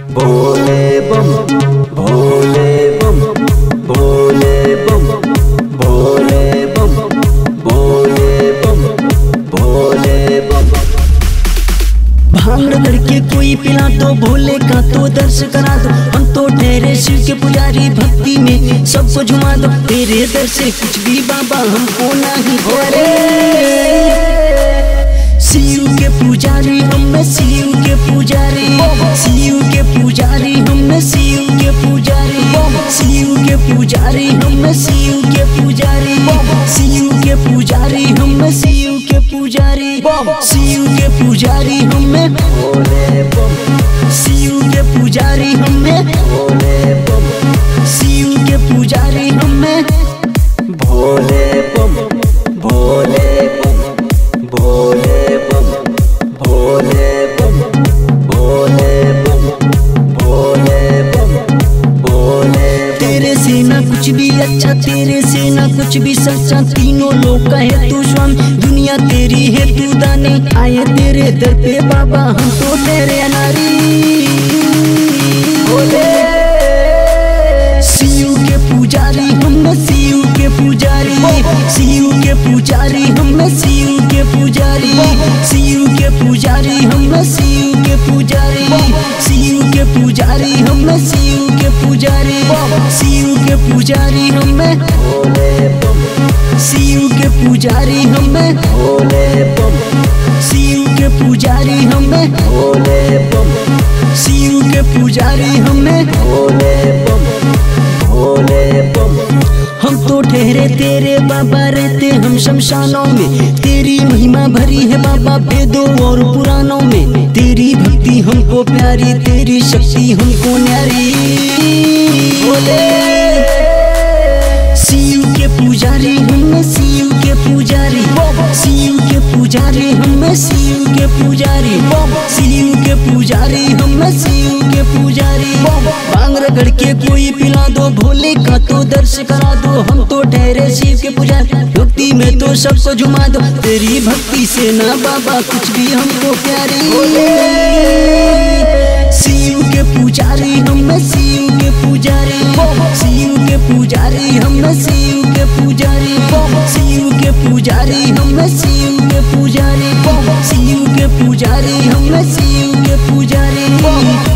भोले बम भोले बम भोले बम भोले बम भोले बम भोले बम। भांग करके कोई पिला दो, भोले का तो दर्श करा दो। हम तो ठहरे शिव के पुजारी, भक्ति में सबको झुमा दो। तेरे दर से कुछ भी बाबा हमको नहीं भोले। शिव के पुजारी हम, शिव के पुजारी, शिव के पुजारी हम, शिव के पुजारी, शिव के पुजारी हम, शिव के पुजारी, शिव के पुजारी हम, शिव के पुजारी, शिव के पुजारी हम, भोले बम। शिव के पुजारी हम, भोले बम। शिव के पुजारी हम, भोले बम भोले बम भोले बम भोले बम भोले बम भोले बम भोले। तेरे से ना कुछ भी अच्छा, तेरे से ना कुछ भी सच्चा। तीनों लोग का है तू स्वामी, दुनिया तेरी है तू दानी। आए तेरे दर पे बाबा हम तो तेरे अनारी। भोले शिव के पुजारी हम, शिव के पुजारी, शिव के पुजारी हम, शिव के पुजारी, शिव के पुजारी हम, शिव के पुजारी, शिव के पुजारी हम, शिव के पुजारी, शिव के पुजारी हम, भोले बम। शिव के पुजारी हम, भोले बम। शिव के पुजारी हम, भोले बम। शिव के पुजारी हम, भोले बम भोले बम। हम तो ठहरे तेरे बाबा, रहते हम शमशानों में। तेरी महिमा भरी है बाबा वेदों और पुराणों में। तेरी भक्ति हमको प्यारी, तेरी शक्ति हमको न्यारी। भोले शिव के पुजारी हम, शिव के पुजारी, शिव के पुजारी हम, शिव के पुजारी, शिव के पुजारी हम, शिव के पुजारी। भांग रगड़ के कोई पिला दो, भोले का तो दर्श करा दो। हम तो ठहरे शिव के पुजारी, भक्ति में तो सबको झुमा दो। तेरी भक्ति से ना बाबा कुछ भी हमको प्यारी। शिव के पुजारी हम, शिव के पुजारी, शिव के पुजारी हम, शिव के पुजारी, शिव के पुजारी हम, शिव के पुजारी, शिव के पुजारी हम, शिव के पुजारी।